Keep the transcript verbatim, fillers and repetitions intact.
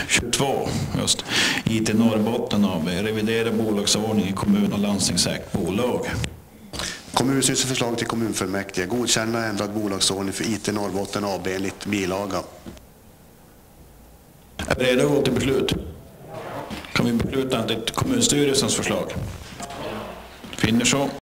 tjugotvå, just I T Norrbotten A B, revidera bolagsordning i kommun- och landstingsägt bolag. Kommunstyrelsens förslag till kommunfullmäktige. Godkänna ändrad bolagsordning för I T Norrbotten A B enligt bilaga. Är beredda att gå till beslut? Kan vi besluta enligt kommunstyrelsens förslag? Finner så.